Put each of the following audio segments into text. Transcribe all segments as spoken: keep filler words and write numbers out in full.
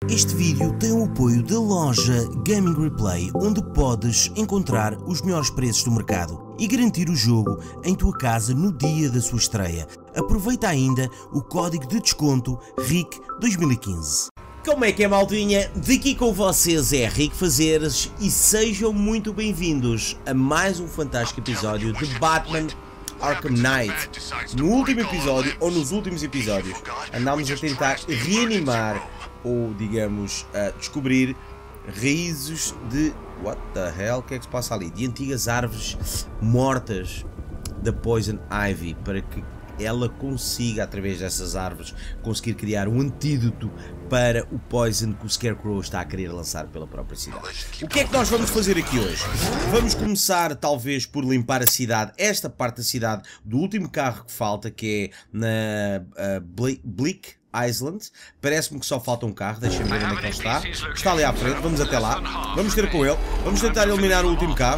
Este vídeo tem o apoio da loja Gaming Replay, onde podes encontrar os melhores preços do mercado e garantir o jogo em tua casa no dia da sua estreia. Aproveita ainda o código de desconto R I C dois mil e quinze. Como é que é, maldinha? Daqui com vocês é Rick Fazeres e sejam muito bem-vindos a mais um fantástico episódio de Batman Arkham Knight. No último episódio, ou nos últimos episódios, andámos a tentar reanimar ou, digamos, a descobrir raízes de... What the hell? O que é que se passa ali? De antigas árvores mortas da Poison Ivy, para que ela consiga, através dessas árvores, conseguir criar um antídoto para o Poison que o Scarecrow está a querer lançar pela própria cidade. O que é que nós vamos fazer aqui hoje? Vamos começar, talvez, por limpar a cidade, esta parte da cidade, do último carro que falta, que é na uh, Bleak Island. Parece-me que só falta um carro, deixa-me ver onde é que ele está. Está ali à frente, vamos até lá. Vamos ter com ele, vamos tentar eliminar o último carro.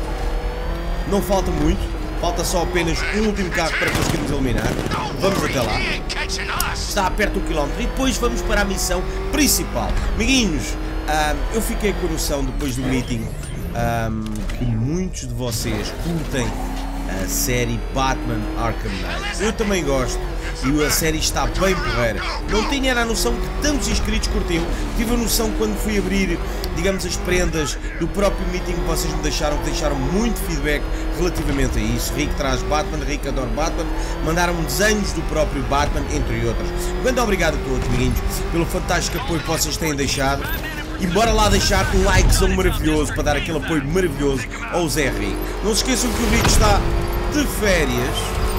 Não falta muito, falta só apenas um último carro para conseguirmos eliminar. Vamos até lá. Está a perto do quilómetro e depois vamos para a missão principal. Amiguinhos, um, eu fiquei com a noção depois do meeting um, que muitos de vocês curtem a série Batman Arkham Knight. Eu também gosto e a série está bem porreira. Não tinha a noção que tantos inscritos curtiam. Tive a noção quando fui abrir, digamos, as prendas do próprio meeting que vocês me deixaram, que deixaram muito feedback relativamente a isso. Rick traz Batman, Rick adora Batman, mandaram-me desenhos do próprio Batman, entre outros. Muito obrigado a todos, amiguinhos, pelo fantástico apoio que vocês têm deixado. E bora lá deixar um likezão maravilhoso para dar aquele apoio maravilhoso ao Zé Rick. Não se esqueçam que o Rick está de férias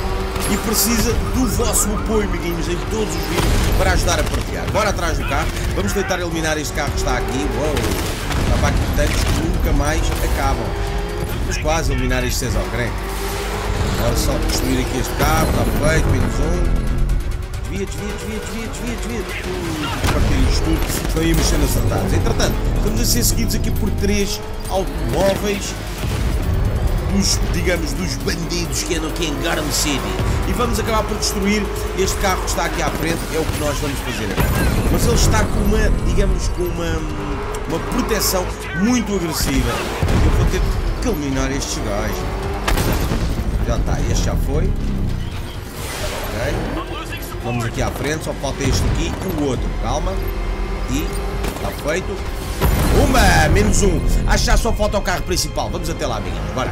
e precisa do vosso apoio, amiguinhos, em todos os vídeos para ajudar a partilhar. Bora atrás do carro, vamos tentar eliminar este carro que está aqui. Uou, estava aqui tantos que nunca mais acabam. Vamos quase eliminar este César Crane. Bora só destruir aqui este carro, está feito, menos um. Desvia, desvia, desvia, desvia, desvia, desvia. Partir isto tudo, estão aí mexendo acertados. Entretanto, estamos a ser seguidos aqui por três automóveis dos, digamos, dos bandidos que andam aqui em Garden City. E vamos acabar por destruir este carro que está aqui à frente, é o que nós vamos fazer agora. Mas ele está com uma, digamos, com uma, uma proteção muito agressiva. Eu vou ter que eliminar estes gajos. Já está, este já foi. Ok. Vamos aqui à frente, só falta este aqui e o outro. Calma. E está feito. Uma! Menos um. Acho que já só falta o carro principal. Vamos até lá, amiguinhos. Bora.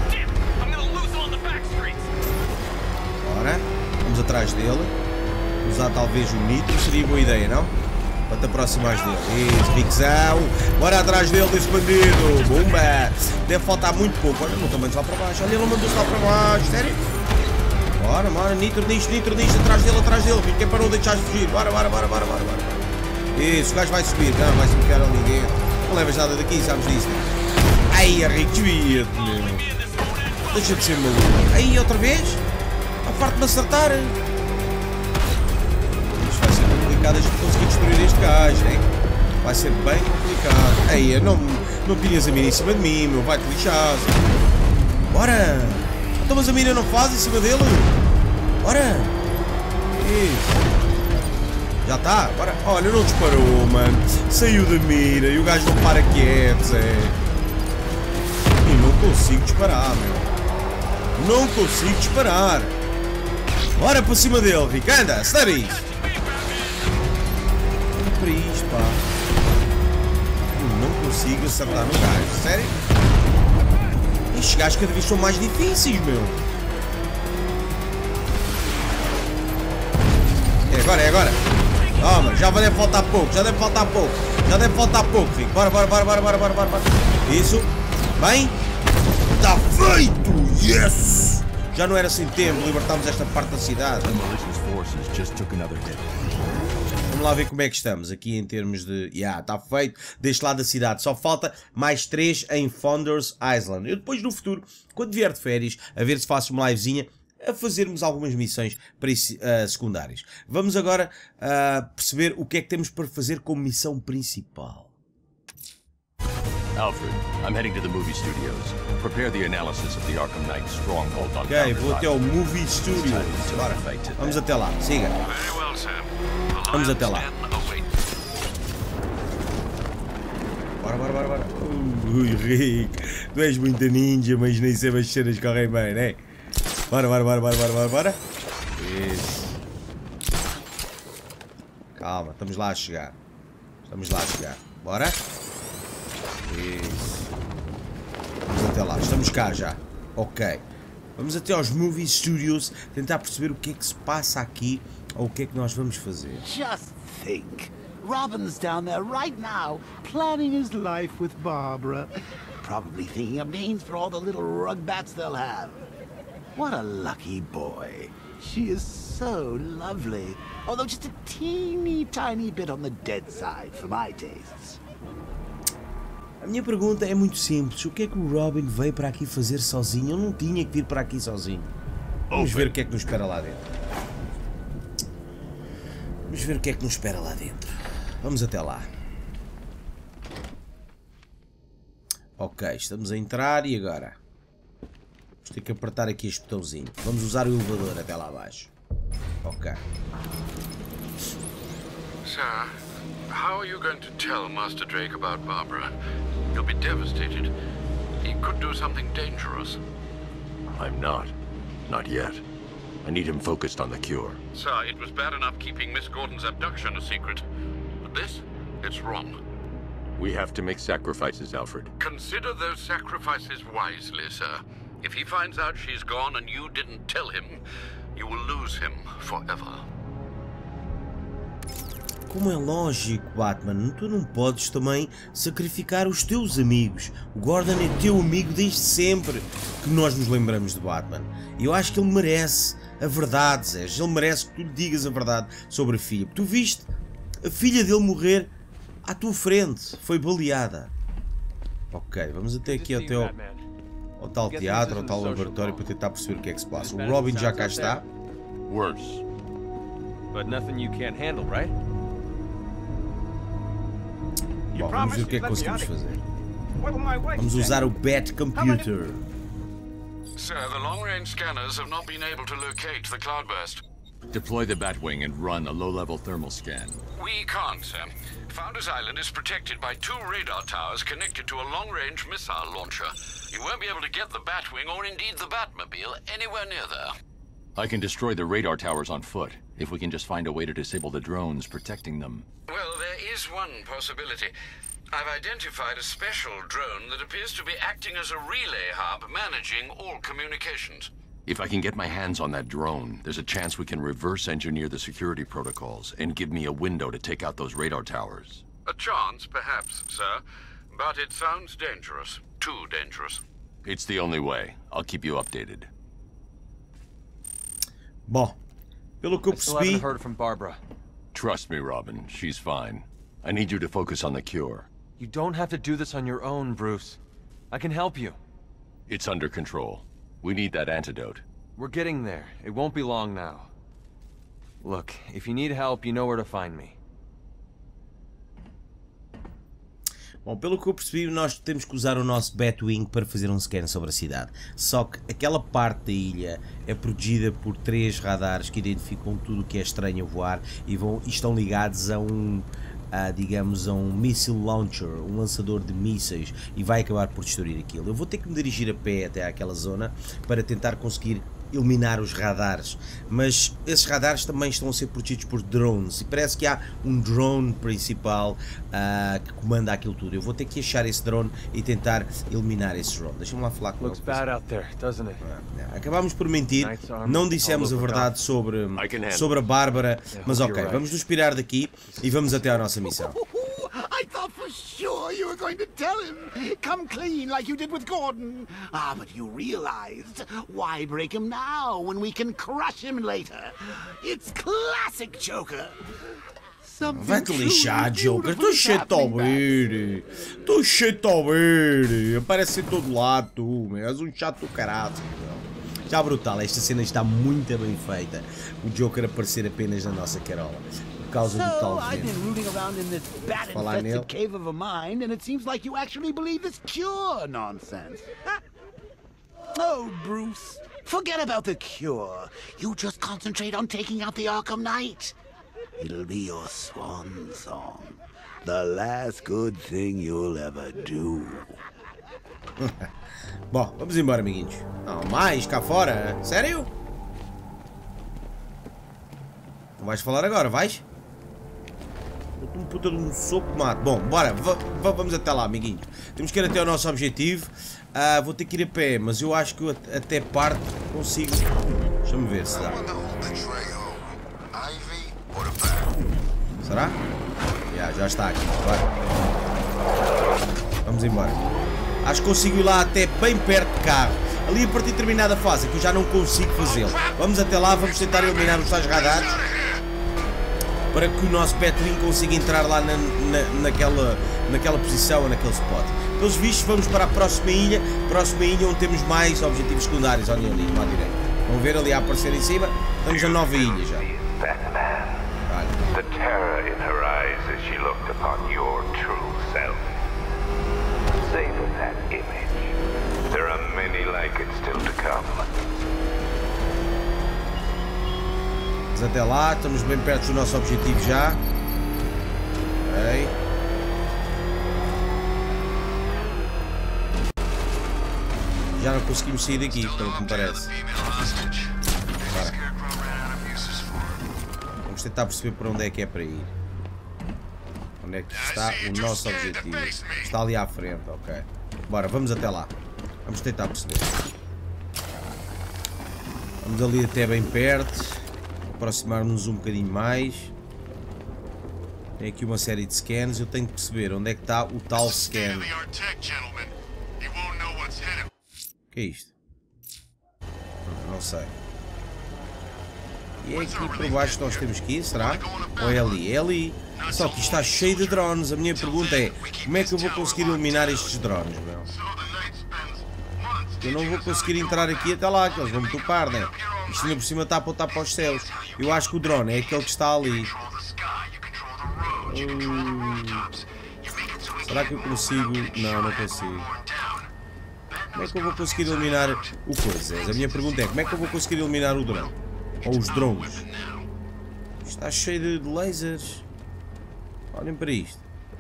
Bora. Vamos atrás dele. Usar talvez o nitro. Seria boa ideia, não? Para te aproximares dele. Isso, Rickzão. Bora atrás dele, desse bandido. Bumba! Deve faltar muito pouco. Olha, não também lá para baixo. Olha, ele mandou-se lá para baixo. Sério? Bora, bora, nitro nisto, nitro nisto, atrás dele, atrás dele, que é para não deixar de fugir. Bora, bora, bora, bora, bora, bora. Isso, o gajo vai subir, não, vai subir a ninguém. Não levas nada daqui, sabes disso. Ai, Henrique, desvia-te, meu. Deixa de ser maluco. Aí, outra vez? A parte de me acertar. Isto vai ser complicado a gente conseguir destruir este gajo, hein? Vai ser bem complicado. Aí, não, não tinhas a mira em cima de mim, meu, vai-te lixar. Bora! Então, mas a mira não faz em cima dele? Bora! Isso. Já está? Bora! Olha, não disparou, mano. Saiu da mira e o gajo não para quieto, Zé. E não consigo disparar, meu. Não consigo disparar. Bora para cima dele, Rick. Anda, sabe isso? Olha para isto, pá. Eu não consigo acertar no gajo. Sério? Estes gajos cada vez são mais difíceis, meu. É agora, é agora. Toma, já deve faltar pouco, já deve faltar pouco. Já deve faltar pouco, Rico. Bora, bora, bora, bora, bora, bora, bora. Isso. Bem. Está feito! Yes! Já não era sem tempo, libertámos esta parte da cidade. Vamos lá ver como é que estamos aqui em termos de... Ya, yeah, está feito deste lado da cidade. Só falta mais três em Founders Island. Eu depois no futuro, quando vier de férias, a ver se faço uma livezinha a fazermos algumas missões uh, secundárias. Vamos agora uh, perceber o que é que temos para fazer como missão principal. Alfred, I'm heading to the movie studios. Prepare the analysis of the Arkham Knight stronghold on Ok, vou até ao movie studios. Bora. Vamos até lá, siga. Vamos até lá. bora, bora, bora, bora. Ui, Rick, tu és muito ninja, mas nem sempre as cenas correm bem, né? Bora, bora, bora, bora, bora, bora, bora. Isso. Calma, estamos lá a chegar. Estamos lá a chegar. Bora. Isso. Vamos até lá, estamos cá já. Ok. Vamos até aos Movie Studios tentar perceber o que é que se passa aqui ou o que é que nós vamos fazer. Just think. Robin's down there right now, planning his life with Barbara. Probably thinking of names for all the little rugbats they'll have. What a lucky boy. She is so lovely. Although just a teeny tiny bit on the dead side for my tastes. A minha pergunta é muito simples. O que é que o Robin veio para aqui fazer sozinho? Eu não tinha que vir para aqui sozinho. Vamos ver o que é que nos espera lá dentro. Vamos ver o que é que nos espera lá dentro. Vamos até lá. Ok, estamos a entrar e agora? Vamos ter que apertar aqui este botãozinho. Vamos usar o elevador até lá abaixo. Ok. Sir, how are you going to tell Master Drake about Barbara? He'll be devastated. He could do something dangerous. I'm not. Not yet. I need him focused on the cure. Sir, it was bad enough keeping Miss Gordon's abduction a secret. But this? It's wrong. We have to make sacrifices, Alfred. Consider those sacrifices wisely, sir. If he finds out she's gone and you didn't tell him, you will lose him forever. Como é lógico, Batman, tu não podes também sacrificar os teus amigos. O Gordon é teu amigo desde sempre que nós nos lembramos de Batman. E eu acho que ele merece a verdade, Zé. Ele merece que tu lhe digas a verdade sobre a filha. Tu viste a filha dele morrer à tua frente. Foi baleada. Ok, vamos até aqui ao teu... ao tal teatro, ao tal laboratório para tentar perceber o que é que se passa. O Robin já cá está. Worse. But nothing you can't handle, right? Bom, vamos ver o que é que conseguimos fazer. Vamos usar o Bat Computer. Sir, the long-range scanners have not been able to locate the cloudburst. Deploy the Batwing and run a low-level thermal scan. We can't, sir. Founders Island is protected by two radar towers connected to a long-range missile launcher. You won't be able to get the Batwing or indeed the Batmobile anywhere near there. I can destroy the radar towers on foot, if we can just find a way to disable the drones protecting them. Well, there is one possibility. I've identified a special drone that appears to be acting as a relay hub managing all communications. If I can get my hands on that drone, there's a chance we can reverse engineer the security protocols and give me a window to take out those radar towers. A chance, perhaps, sir. But it sounds dangerous. Too dangerous. It's the only way. I'll keep you updated. Bom, pelo que eu I still haven't percebi... heard from Barbara. Trust me, Robin. She's fine. I need you to focus on the cure. You don't have to do this on your own, Bruce. I can help you. It's under control. We need that antidote. We're getting there. It won't be long now. Look, if you need help, you know where to find me. Bom, pelo que eu percebi, nós temos que usar o nosso Batwing para fazer um scan sobre a cidade. Só que aquela parte da ilha é protegida por três radares que identificam tudo o que é estranho a voar e, vão, e estão ligados a um, a, digamos, a um missile launcher, um lançador de mísseis, e vai acabar por destruir aquilo. Eu vou ter que me dirigir a pé até àquela zona para tentar conseguir eliminar os radares, mas esses radares também estão a ser protegidos por drones e parece que há um drone principal uh, que comanda aquilo tudo. Eu vou ter que achar esse drone e tentar eliminar esse drone. Deixa-me lá falar com ele. Acabámos por mentir, não dissemos a verdade sobre, sobre a Bárbara, mas ok, vamos nos pirar daqui e vamos até à nossa missão. I thought for sure you were going to tell him. Come clean like you did with Gordon. Ah, but you realized. Why break him now when we can crush him later? It's classic Joker. Vai-te lixar, Joker. Estou cheio de ouvir. Estou cheio de ouvir. Aparece em todo lado, tu. És um chato do caralho. Já brutal. Esta cena está muito bem feita. O Joker aparecer apenas na nossa carola. Causa do tal I've been rooting around in this bat-infested cave of a mind, and it seems like you actually believe this cure nonsense. Oh, Bruce, forget about the cure. You just concentrate on taking out the Arkham Knight. It'll be your swan song. The last good thing you'll ever do. Bom, vamos embora, amiguinhos. Não, mais cá fora. Sério? Não vais falar agora, vais? Um puta de um soco de mato. Bom, bora, vamos até lá, amiguinhos. Temos que ir até ao nosso objetivo. Uh, vou ter que ir a pé, mas eu acho que eu até parte consigo. Deixa-me ver se dá. Será? Yeah, já está aqui. Vai. Vamos embora. Acho que consigo ir lá até bem perto de carro. Ali a partir de determinada fase que eu já não consigo fazê-lo. Vamos até lá, vamos tentar eliminar os tais radares para que o nosso Batwing consiga entrar lá na, na, naquela, naquela posição ou naquele spot. Pelos vistos, vamos para a próxima ilha. Próxima ilha onde temos mais objetivos secundários. Olhem ali, à direita. Vão ver ali a aparecer em cima. Estamos na nova ilha já. Olha. The terror in her eyes as she looked upon your true self. Savor that image. There are many like it still to come. Mas até lá, estamos bem perto do nosso objetivo já. Ok. Já não conseguimos sair daqui, pelo que me parece. Bora. Vamos tentar perceber por onde é que é para ir. Onde é que está o nosso objetivo? Está ali à frente, ok. Bora, vamos até lá. Vamos tentar perceber. Vamos ali até bem perto. Aproximar-nos um bocadinho mais. Tem aqui uma série de scans. Eu tenho que perceber onde é que está o tal scan. O que é isto? Não sei. E é aqui por baixo que nós temos que ir, será? Ou é ali? É ali. Só que isto está cheio de drones. A minha pergunta é, como é que eu vou conseguir eliminar estes drones, meu? Eu não vou conseguir entrar aqui até lá, que eles vão me topar, né? Isto ainda por cima está a apontar para os céus. Eu acho que o drone é aquele que está ali. Hum... Será que eu consigo? Não, não consigo. Como é que eu vou conseguir eliminar o coisa? A minha pergunta é, como é que eu vou conseguir eliminar o drone? Ou os drones? Isto está cheio de lasers. Olhem para isto.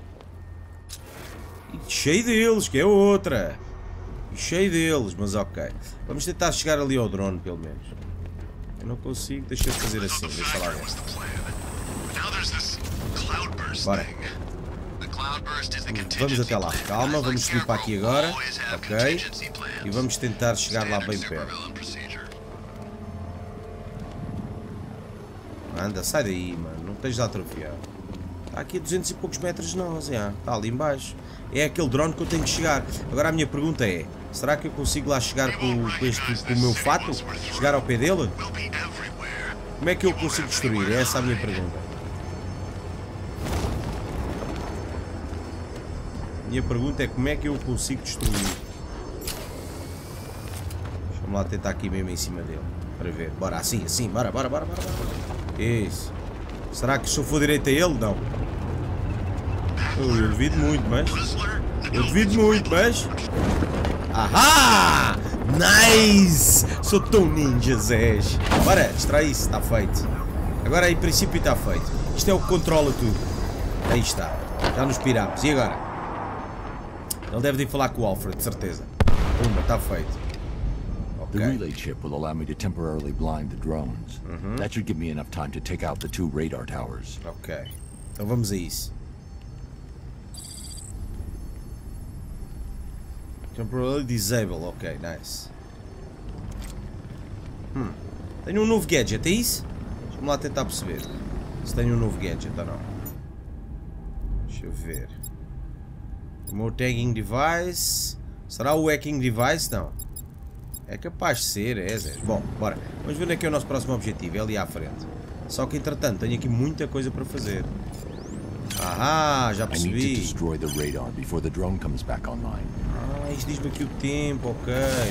E cheio deles, que é outra. E cheio deles, mas ok. Vamos tentar chegar ali ao drone, pelo menos. Eu não consigo, deixa eu fazer assim, deixa lá ver. Bora. Vamos até lá, calma, vamos subir para aqui agora. Ok. E vamos tentar chegar lá bem perto. Anda, sai daí, mano, não tens de atrofiar. Está aqui a duzentos e poucos metros de nós, já. Está ali embaixo. É aquele drone que eu tenho que chegar. Agora a minha pergunta é, será que eu consigo lá chegar com, com, este, com o meu fato? Chegar ao pé dele? Como é que eu consigo destruir? É essa a minha pergunta. Minha pergunta é como é que eu consigo destruir. Vamos lá tentar aqui mesmo em cima dele. Para ver. Bora, assim, assim. Bora, bora, bora, bora. Isso. Será que se eu for direito a ele? Não. Eu, eu duvido muito, mas... Eu duvido muito, mas... Ahá! Nice! Sou tão ninja, Zés. Bora, distrai isso. Está feito. Agora, em princípio, está feito. Isto é o que controla tudo. Aí está. Já nos pirámos. E agora? Ele deve ir falar com o Alfred, de certeza. Uma, está feito. The relay chip will allow me to temporarily blind the drones. Mm-hmm. That should give me enough time to take out the two radar towers. Ok. Então vamos a isso. Temporarily disable. Ok, nice. Hum. Tenho um novo gadget, é isso? Vamos lá tentar perceber se tenho um novo gadget ou não. Deixa eu ver. O meu tagging device. Será o hacking device? Não. É capaz de ser, é, Zé. Bom, bora. Vamos ver onde é que é o nosso próximo objetivo. É ali à frente. Só que, entretanto, tenho aqui muita coisa para fazer. Ah, já percebi. I need to destroy the radar before the drone comes back online. Ah, isto diz-me aqui o tempo, ok.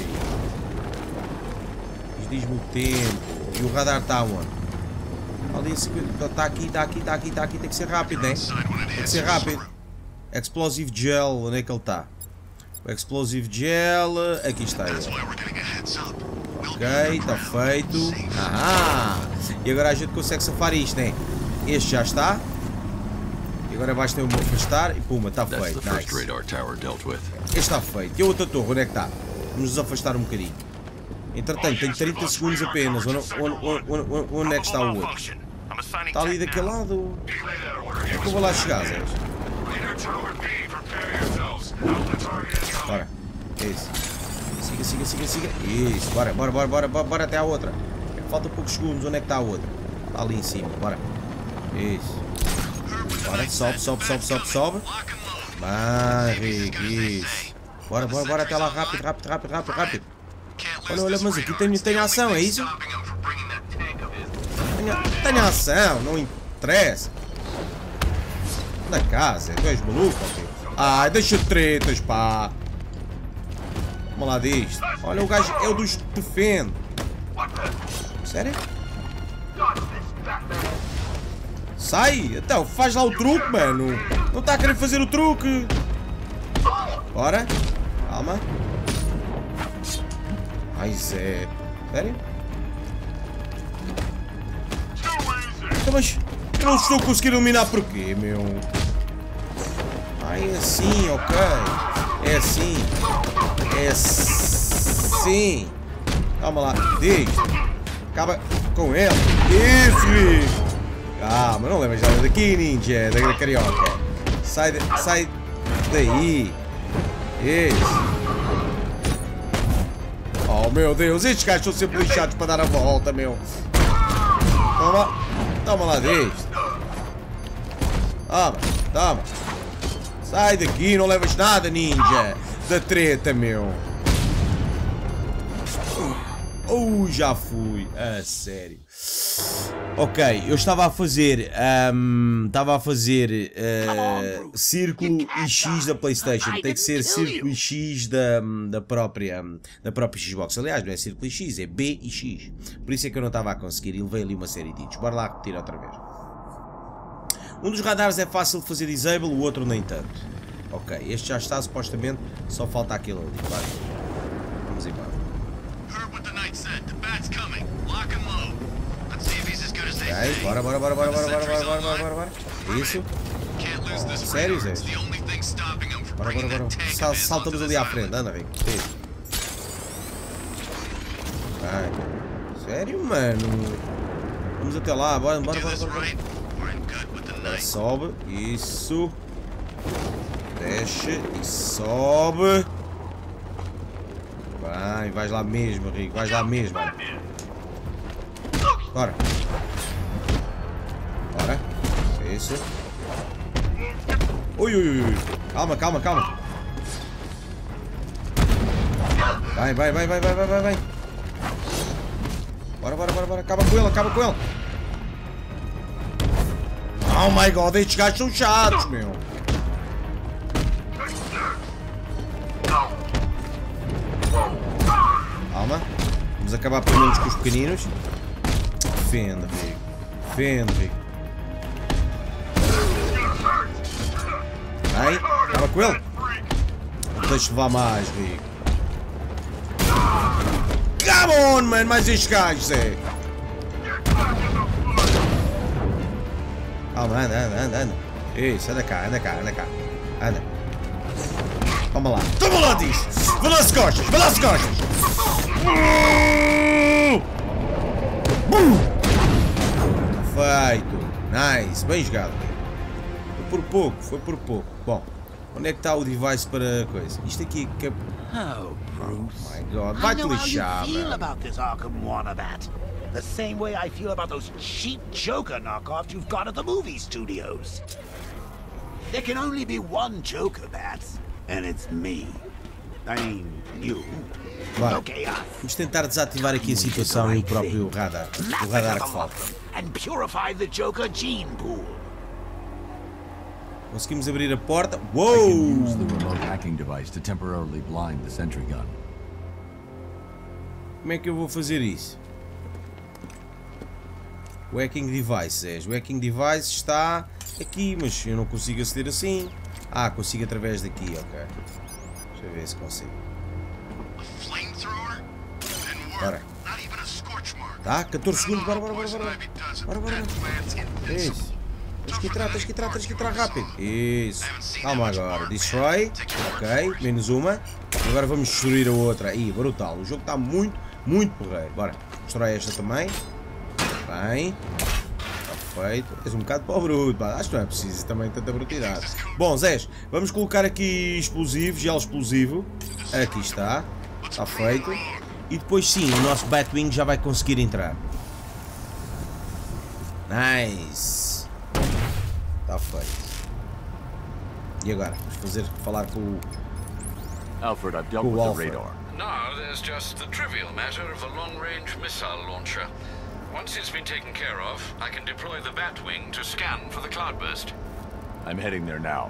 Isto diz-me o tempo. E o radar está onde? Ali, está aqui, está aqui, está aqui, está aqui. Tem que ser rápido, né? Tem que ser rápido. Explosive Gel, onde é que ele está? O Explosive Gel, aqui está ele. Ok, está feito. Ah, e agora a gente consegue safar isto, né? Este já está. E agora basta eu me afastar e puma, está That's feito. the first Nice. radar tower dealt with. Este está feito. E a outra torre, onde é que está? Vamos nos afastar um bocadinho. Entretanto, tenho trinta segundos apenas. Onde, onde, onde, onde é que está o outro? Está ali daquele lado. Eu vou lá chegar, Zé. Bora. Isso. Siga, siga, siga, siga. Isso. Bora, bora, bora, bora, bora, bora até à outra. Falta poucos segundos. Onde é que está a outra? Está ali em cima. Bora. Isso. Bora, sobe, sobe, sobe, sobe, sobe. Vai, Rick, isso. Bora, bora, bora até lá. Rápido, rápido, rápido, rápido, rápido. Olha, olha, mas aqui tem, tem ação, é isso? Tem, tem ação, não interessa. Da casa, tu és maluco, ok? Ai, deixa de tretas, pá. Vamos lá disto. Olha, o gajo é o dos que defende. Sério? Sai! Então, faz lá o truque, mano. Não está a querer fazer o truque. Bora. Calma. Ai, Zé. Sério? Então, mas eu não estou a conseguir iluminar porquê, meu? Ai, é assim, ok. É assim. É assim. Calma lá. Disto. Acaba com ele. Isso! Calma, não levas nada daqui, ninja. Da carioca. Sai, de, sai daí. Isso. Oh, meu Deus. Estes gajos estão sempre lixados para dar a volta, meu. Toma. Toma lá disto. Toma. Toma. Sai daqui. Não levas nada, ninja. Da treta, meu. Uh, já fui. A sério. Ok, eu estava a fazer um, Estava a fazer uh, Círculo e X da PlayStation. Tem que ser Círculo e X da, da própria Da própria Xbox. Aliás, não é Círculo e X, é B e X. Por isso é que eu não estava a conseguir. E levei ali uma série de hits. Bora lá repetir outra vez. Um dos radares é fácil de fazer disable, o outro nem tanto. Ok, este já está supostamente. Só falta aquele ali. Vai. Vamos embora. Ok, bora, bora, bora, bora, bora, bora, bora, bora, bora, bora, bora. Isso. Oh, sério, Zé? Bora, bora, bora. Sal, saltamos ali à frente, anda, Rick. Vai. Sério, mano? Vamos até lá, bora, bora, bora, bora, bora. Agora sobe, isso. Desce e sobe. Vai, vais lá mesmo, Rick, vais lá mesmo. Bora. Bora. Isso. Ui, ui, ui. Calma, calma, calma. Vai, vai, vai, vai, vai, vai, vai, vai. Bora, bora, bora, bora. Acaba com ele, acaba com ele. Oh my god, estes gajos são chatos, meu. Calma. Vamos acabar pelo menos com os pequeninos. Defende, Rick. Defende, Rick. Vai, acaba com ele. Deixa levar mais, Rick. Come on, man. Mais estes gajos, é. Calma, anda, anda, anda, anda. Isso, anda cá, anda cá, anda cá. Anda. Toma lá. Toma lá disso. Vai lá as costas, vai lá as costas. Feito. Nice. Bem jogado. Foi por pouco, foi por pouco. Bom, onde é que está o device para a coisa? Isto aqui que é... Oh, Bruce. Oh my god. Vai-te lixar, feel mano. about this Arkham Wanabat. The same way I feel about those cheap Joker knockoffs you've got at the movie studios. There can only be one Joker, Bats, and it's me. I mean, you. Vai. Okay, uh, Vamos tentar desativar aqui a situação e o próprio radar. O radar que falta. and purify the Joker gene pool. Conseguimos abrir a porta. I can Uou! use the remote hacking device to temporarily blind the sentry gun. Como é que eu vou fazer isso? O hacking device, é. O hacking device está aqui, mas eu não consigo aceder assim. Ah, consigo através daqui, ok. Deixa eu ver se consigo. Bora. Tá, catorze segundos, bora, bora, bora, bora. Bora, bora, bora. Isso. Tens que entrar, tens que entrar, tens que entrar rápido. Isso. Calma agora. Destroy. Ok, menos uma. E agora vamos destruir a outra. Ih, brutal. O jogo está muito, muito porreiro. Bora. Destrói esta também. Bem. Está feito. És um bocado para o bruto. Acho que não é preciso também tanta brutalidade. Bom, Zés, vamos colocar aqui explosivo, gel explosivo. Aqui está. Está feito. E depois sim, o nosso Batwing já vai conseguir entrar. Nice. Está feito. E agora? Vamos fazer, falar com o... Alfred, I've dealt com with o the Alfred. radar. Now there's just the trivial matter of a long-range missile launcher. Once it's been taken care of, I can deploy the Batwing to scan for the cloudburst. I'm heading there now.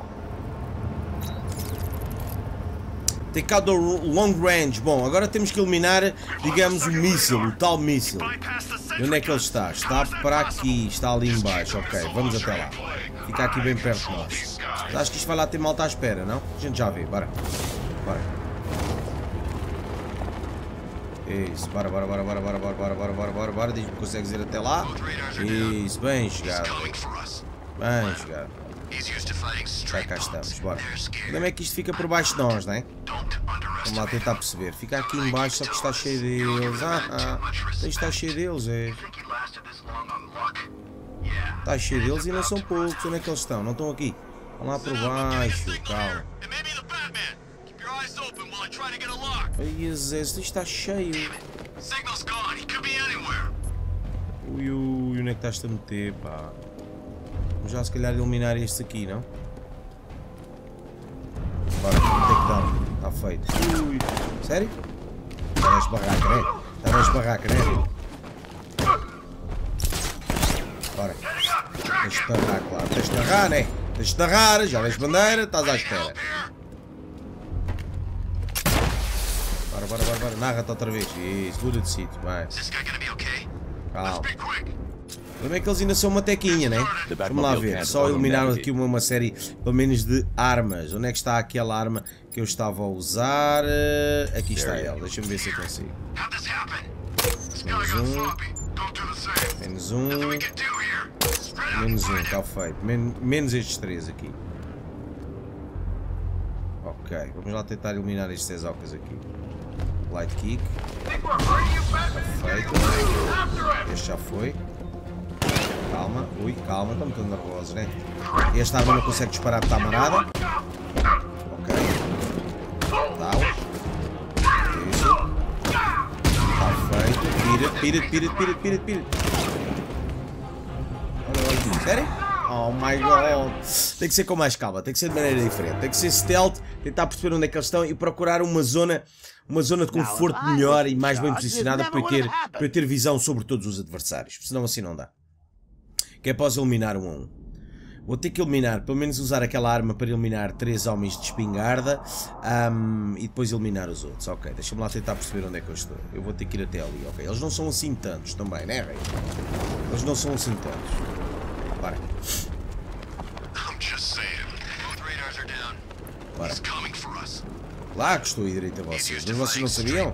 Take out the long range. Bom, agora temos que eliminar, digamos, o míssil, o tal míssil. E onde é que ele está? Está para aqui, está ali embaixo. Ok, vamos até lá. Fica aqui bem perto de nós. Mas acho que isto vai lá ter malta à espera, não? A gente já vê, bora. Bora. Isso, bora, bora, bora, bora, bora, bora, bora, bora, bora, bora, bora. Diz-me que consegues ir até lá. Isso, bem chegado. Bem chegado. Já cá estamos, bora. O problema é que isto fica por baixo de nós, não é? Vamos lá tentar perceber. Fica aqui em baixo, só que está cheio deles. Ah, ah. Isto está cheio deles, é. Está cheio deles e não são poucos. Onde é que eles estão? Não estão aqui. Vão lá por baixo, calma. Ai, Zé, isto está cheio. Ui, ui, onde é que estás a meter, pá? Vamos já se calhar eliminar este aqui, não? Bora, take down. Está feito. Ui. Sério? Está na esbarraca, né? Está na esbarraca, né? Bora. Tens de estarrar, claro. Tens de estarrar, né? Tens de estarrar, já vês bandeira, estás à espera. Bora, bora, bora, bora. Narra-te outra vez. Isso, muda de sítio, vai. Calma. O problema é que eles ainda são uma tequinha, né? Vamos lá ver, só eliminaram aqui uma, uma série, pelo menos, de armas. Onde é que está aquela arma que eu estava a usar? Aqui está ela, deixa-me ver se eu consigo. Menos um. Menos um. Menos um, está feito. Men menos estes três aqui. Ok, vamos lá tentar eliminar estes sesocas aqui. Light kick. Perfeito. Este já foi. Calma, ui, calma, estamos tão nervosos, né? Esta arma não consegue disparar, está amarada. Ok. Down. Isso. Está feito. Pira, pira, pira, pira, pira, pira. Olha, olha, sério? Oh my god. Tem que ser com mais calma, tem que ser de maneira diferente. Tem que ser stealth, tentar perceber onde é que eles estão e procurar uma zona, uma zona de conforto melhor e mais bem posicionada para eu ter, para eu ter visão sobre todos os adversários. Senão assim não dá. Que é após eliminar um a um. Vou ter que eliminar, pelo menos usar aquela arma para eliminar três homens de espingarda um, e depois eliminar os outros. Ok, deixa-me lá tentar perceber onde é que eu estou. Eu vou ter que ir até ali, ok. Eles não são assim tantos também, né, Rei? Eles não são assim tantos. Bora. Bora. Lá que estou aí direito a vocês, mas vocês não sabiam?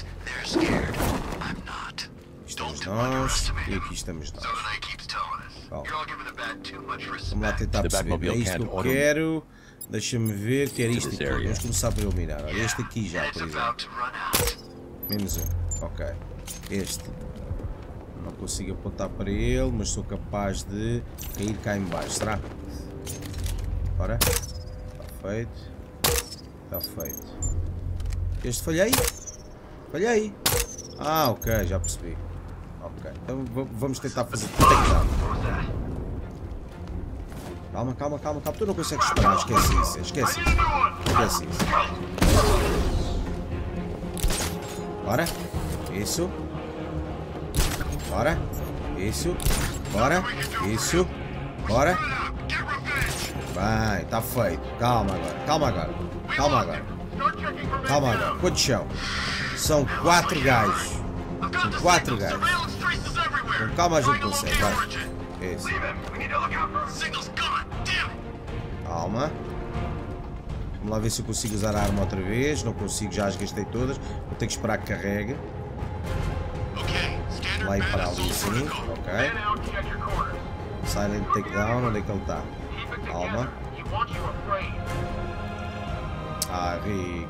Estamos nós e aqui estamos nós. Calma. Vamos lá tentar perceber. É isto que eu quero. Deixa-me ver. Quero isto aqui. Vamos começar por eliminar. Olha, este aqui já, por exemplo. Menos um. Ok. Este. Não consigo apontar para ele, mas sou capaz de cair cá em baixo. Será? Ora. Está feito. Está feito. Este falhei? Falhei. Ah, ok. Já percebi. Ok, então vamos tentar fazer takedown. Calma, calma, calma, calma. Tu não consegues esperar, esquece isso, esquece isso. Esquece isso. Bora. Isso. Bora. Isso. Bora. Isso. Bora. Vai, tá feito. Calma agora, calma agora. Calma agora. Calma agora. Quantos são? São quatro gajos. São quatro gajos. Com calma a gente consegue, vai. Isso. Calma. Vamos lá ver se eu consigo usar a arma outra vez. Não consigo, já as gastei todas. Vou ter que esperar que carregue. Lá e para ali assim. Ok. Silent takedown, onde é que ele está? Calma. Ah, Rick.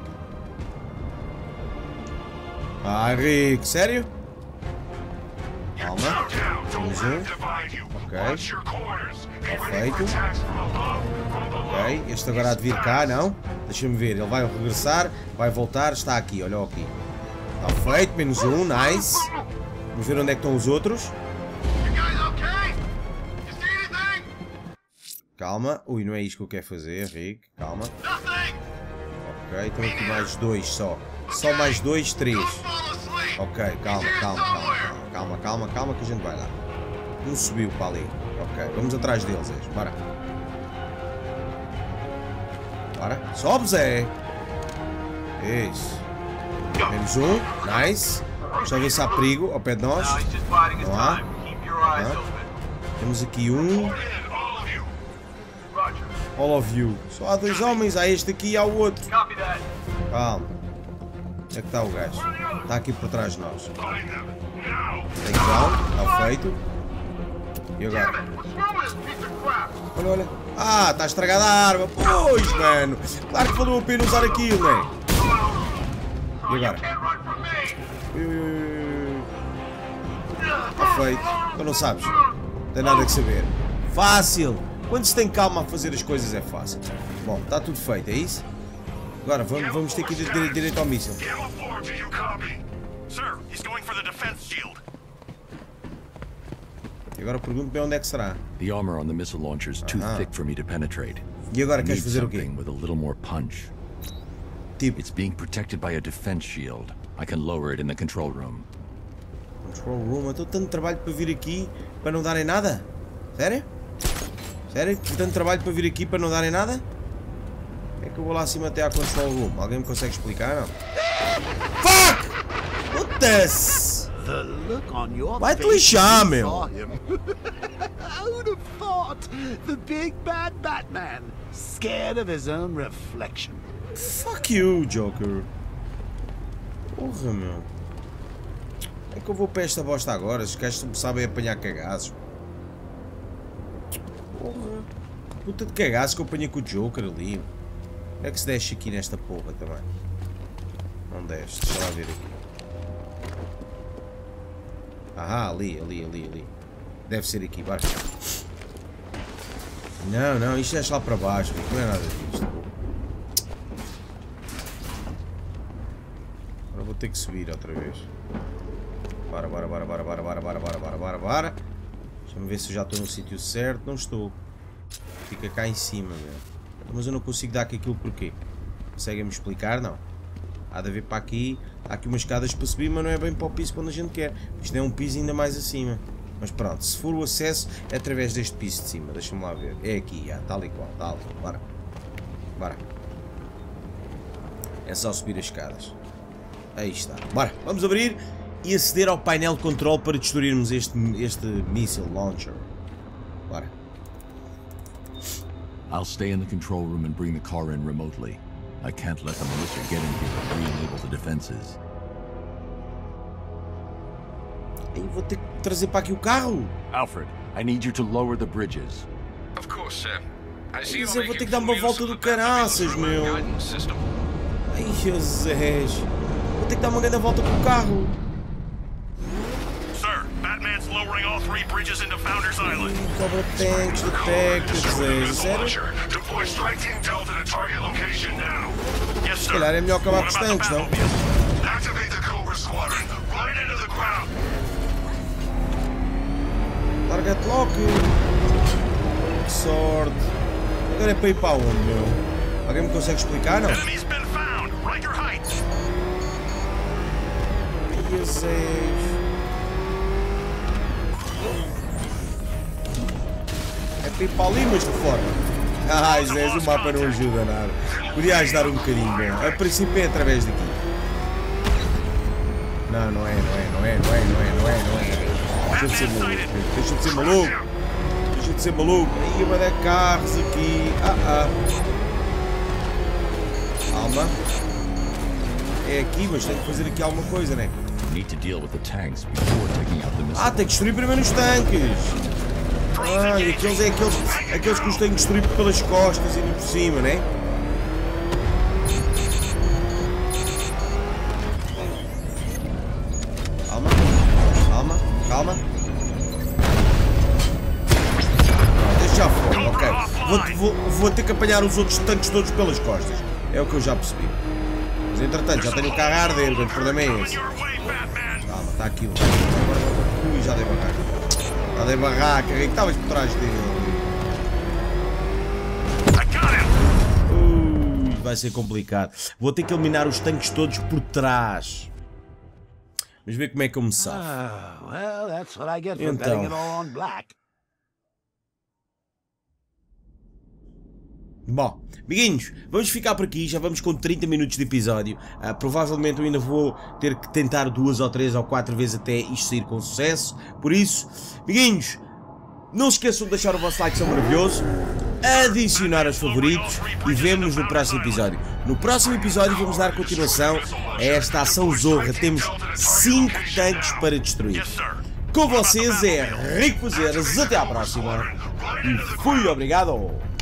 Ah, Rick, sério? Calma. Temos um. Ok. Perfeito. Ok. Este agora há de vir cá, não? Deixa-me ver. Ele vai regressar, vai voltar. Está aqui, olha aqui. Está feito, menos um, nice. Vamos ver onde é que estão os outros. Calma. Ui, não é isto que eu quero fazer, Rick. Calma. Ok, estão aqui mais dois só. Só mais dois, três. Ok, calma, calma, calma, calma, calma, calma, que a gente vai lá. Um subiu para ali. Ok, vamos atrás deles, Zé. Bora. Bora. Sobe, Zé. Isso. Menos um. Nice. Deixa eu ver se há perigo ao pé de nós. Não há. Não. Temos aqui um. All of you. Só há dois homens. Há este aqui e há o outro. Calma. Onde é que está o gajo? Está aqui por trás de nós. Takedown. Está feito. E agora? Olha, olha. Ah, está estragada a arma. Pois, mano. Claro que valeu a pena usar aquilo, né? E agora? Está feito. Tu não sabes. Não tem nada que saber. Fácil. Quando se tem calma a fazer as coisas é fácil. Bom, está tudo feito, é isso? Agora vamos, vamos ter que ir dire direito ao míssil. E agora pergunto-me onde é que será. The armor on the missile launcher is too Ah. thick for me to penetrate. E agora I queres need fazer o quê? something with a little more punch. Tipo, It's being protected by a defense shield. I can lower it in the control room. control room. Eu tenho tanto trabalho para vir aqui para não darem nada? Sério? Sério? Tenho tanto trabalho para vir aqui para não darem nada? É que eu vou lá acima até à control room. Alguém me consegue explicar? Não? Fuck! Puta-se! The look on your Vai te face lixar, when you meu. saw him. Who'd have thought? The big bad Batman, scared of his own reflection. Fuck you, Joker. Porra, meu. É que eu vou para esta bosta agora. Os gajos sabem apanhar cagaços. Porra. Puta de cagaços que eu apanhei com o Joker ali. Como é que se desce aqui nesta porra também? Não desce. Deixa lá ver aqui. Ah, ali, ali, ali, ali. Deve ser aqui, vai. Não, não, isto desce lá para baixo. Não é nada disto. Agora vou ter que subir outra vez. Bora, bora, bora, bora, bora, bora, bora, bora, bora, bora, bora. Deixa-me ver se eu já estou no sítio certo. Não estou. Fica cá em cima, meu. Mas eu não consigo dar aqui aquilo porquê. Conseguem-me explicar? Não. Há de haver para aqui. Há aqui umas escadas para subir, mas não é bem para o piso quando a gente quer. Isto é um piso ainda mais acima. Mas pronto, se for o acesso é através deste piso de cima. Deixa-me lá ver. É aqui, já, tal e qual, tal. Bora. Bora. É só subir as escadas. Aí está. Bora, vamos abrir e aceder ao painel de controle para destruirmos este, este missile launcher. Bora. I'll stay in the control room and bring the car in remotely. I can't let the militia get in here and re-enable the defenses. Aí vou ter que trazer para aqui o carro. Alfred, I need you to lower the bridges. Of course, sir. I see Mas you're eu vou ter making que dar uma full volta use do of the Batmobile's caraças, remote meu. guidance system. Ai, Jesus. Vou ter que dar uma grande volta com o carro. Sir, Batman's lowering all three bridges into Founders Island. Cobra tanques, detectas, sério? Deploy strike intel to the target location now. Yes, sir. Se calhar é melhor acabar com os What about tanques, the não? Batmobile? Activate the Cobra Squadron. Right into the ground. Target lock. Que sorte. Agora é para ir para onde, meu? Alguém me consegue explicar, não? Enemy's been found. Riker Heights. Jesus. É para ir para ali, mas de forma. Ai, Zé, o mapa não ajuda nada. Podia ajudar um bocadinho, bom. A princípio é através daqui. Não, não é, não é, não é, não é, não é, não é, não é. Deixa de ser maluco, deixa de ser maluco. Deixa de ser maluco. Aí vai dar carros aqui. Ah, ah. Calma. É aqui, mas tem que fazer aqui alguma coisa, né? Need to deal with the tanks before taking out the Ah, missile. tem que destruir primeiro os tanques. Ai, aqueles é aqueles, aqueles que os têm destruído pelas costas e por cima, né? Calma, calma, calma. Este já foi, ok. Vou, vou, vou ter que apanhar os outros tanques todos pelas costas. É o que eu já percebi. Mas entretanto, já tenho o carro a arder, o problema é esse. Calma, está aqui o Ui, já dei barraca. Já dei barraca, que estavas por trás dele. Ui, vai ser complicado. Vou ter que eliminar os tanques todos por trás. Vamos ver como é que eu me safo. Oh, well, that's what I get for betting it all on black. Bom, amiguinhos, vamos ficar por aqui, já vamos com trinta minutos de episódio. Uh, provavelmente eu ainda vou ter que tentar duas ou três ou quatro vezes até isto sair com sucesso. Por isso, amiguinhos, não se esqueçam de deixar o vosso like, são maravilhoso, adicionar aos favoritos e vemo-nos no próximo episódio. No próximo episódio vamos dar continuação a esta ação zorra. Temos cinco tanques para destruir. Com vocês é Rico Fazeres, até à próxima e fui, obrigado!